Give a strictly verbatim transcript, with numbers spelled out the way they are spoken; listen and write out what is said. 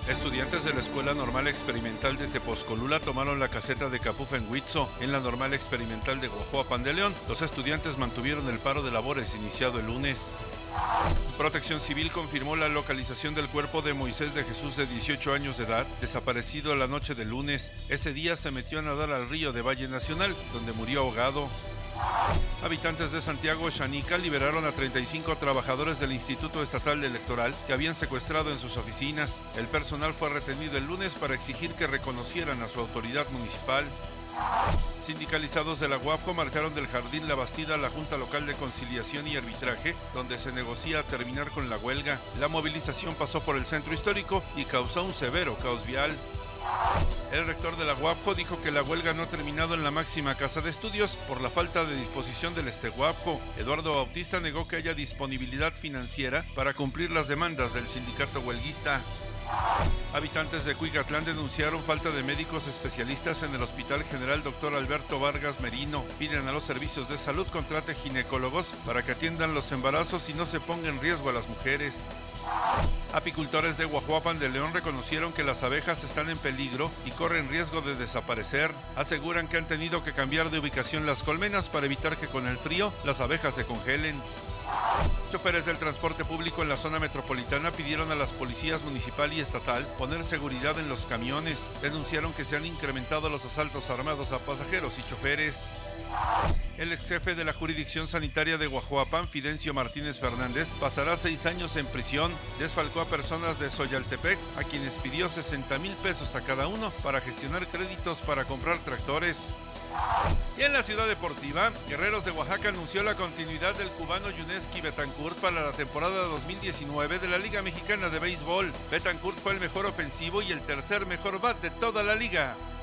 Estudiantes de la Escuela Normal Experimental de Tepozcolula tomaron la caseta de Capufa en Huitzo, en la Normal Experimental de Guajuapan de León. Los estudiantes mantuvieron el paro de labores iniciado el lunes. Protección Civil confirmó la localización del cuerpo de Moisés de Jesús, de dieciocho años de edad, desaparecido la noche del lunes. Ese día se metió a nadar al río de Valle Nacional, donde murió ahogado. Habitantes de Santiago Xanica liberaron a treinta y cinco trabajadores del Instituto Estatal Electoral que habían secuestrado en sus oficinas. El personal fue retenido el lunes para exigir que reconocieran a su autoridad municipal. Sindicalizados de la UAPJO marcharon del Jardín La Bastida a la Junta Local de Conciliación y Arbitraje, donde se negocia terminar con la huelga. La movilización pasó por el centro histórico y causó un severo caos vial. El rector de la UAPJO dijo que la huelga no ha terminado en la máxima casa de estudios por la falta de disposición del Esteguapco. Eduardo Bautista negó que haya disponibilidad financiera para cumplir las demandas del sindicato huelguista. Habitantes de Cuicatlán denunciaron falta de médicos especialistas en el Hospital General Doctor Alberto Vargas Merino. Piden a los servicios de salud contrate ginecólogos para que atiendan los embarazos y no se ponga en riesgo a las mujeres. Apicultores de Guajuapan de León reconocieron que las abejas están en peligro y corren riesgo de desaparecer. Aseguran que han tenido que cambiar de ubicación las colmenas para evitar que con el frío las abejas se congelen. Choferes del transporte público en la zona metropolitana pidieron a las policías municipal y estatal poner seguridad en los camiones. Denunciaron que se han incrementado los asaltos armados a pasajeros y choferes. El ex jefe de la jurisdicción sanitaria de Guajuapan, Fidencio Martínez Fernández, pasará seis años en prisión. Desfalcó a personas de Xoyaltepec, a quienes pidió sesenta mil pesos a cada uno para gestionar créditos para comprar tractores. Y en la ciudad deportiva, Guerreros de Oaxaca anunció la continuidad del cubano Yuneski Betancourt para la temporada dos mil diecinueve de la Liga Mexicana de Béisbol. Betancourt fue el mejor ofensivo y el tercer mejor bat de toda la liga.